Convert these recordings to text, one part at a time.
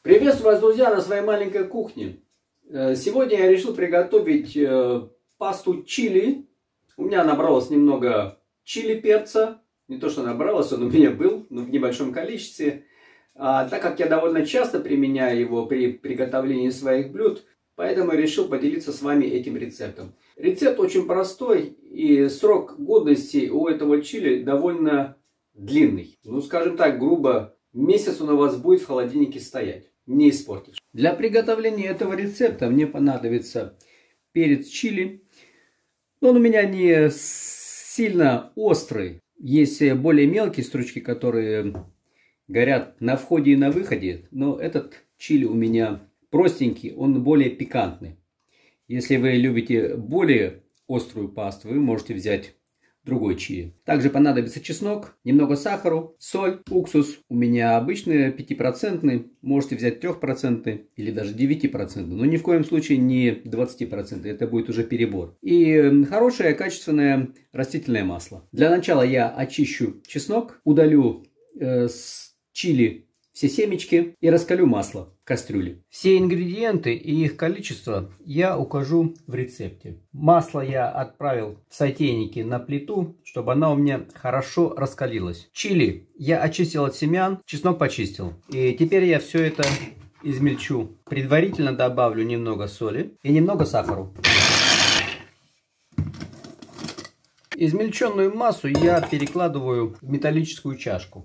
Приветствую вас, друзья, на своей маленькой кухне. Сегодня я решил приготовить пасту чили. У меня набралось немного чили перца. Не то, что набралось, он у меня был, но в небольшом количестве. Так как я довольно часто применяю его при приготовлении своих блюд, поэтому я решил поделиться с вами этим рецептом. Рецепт очень простой, и срок годности у этого чили довольно длинный. Ну, скажем так, грубо, месяц он у вас будет в холодильнике стоять. Не испортишь. Для приготовления этого рецепта мне понадобится перец чили. Он у меня не сильно острый. Есть более мелкие стручки, которые горят на входе и на выходе. Но этот чили у меня простенький, он более пикантный. Если вы любите более острую пасту, вы можете взять другой чили. Также понадобится чеснок, немного сахара, соль, уксус. У меня обычный 5%, можете взять 3% или даже 9%, но ни в коем случае не 20%, это будет уже перебор. И хорошее качественное растительное масло. Для начала я очищу чеснок, удалю с чили все семечки и раскалю масло в кастрюле. Все ингредиенты и их количество я укажу в рецепте. Масло я отправил в сотейнике на плиту, чтобы она у меня хорошо раскалилась. Чили я очистил от семян, чеснок почистил. И теперь я все это измельчу. Предварительно добавлю немного соли и немного сахара. Измельченную массу я перекладываю в металлическую чашку.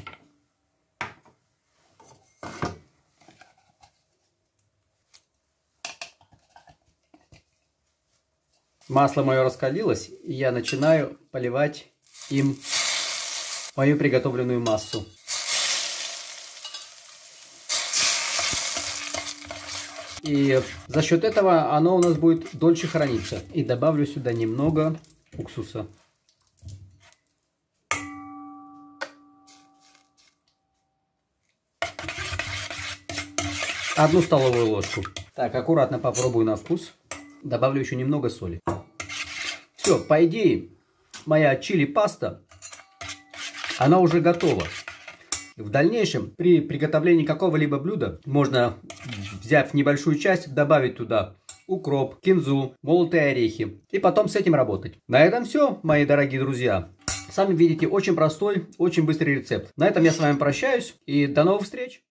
Масло мое раскалилось, и я начинаю поливать им мою приготовленную массу. И за счет этого оно у нас будет дольше храниться. И добавлю сюда немного уксуса. Одну столовую ложку. Так, аккуратно попробую на вкус. Добавлю еще немного соли. Все, по идее, моя чили паста, она уже готова. В дальнейшем, при приготовлении какого-либо блюда, можно, взяв небольшую часть, добавить туда укроп, кинзу, молотые орехи. И потом с этим работать. На этом все, мои дорогие друзья. Сами видите, очень простой, очень быстрый рецепт. На этом я с вами прощаюсь и до новых встреч.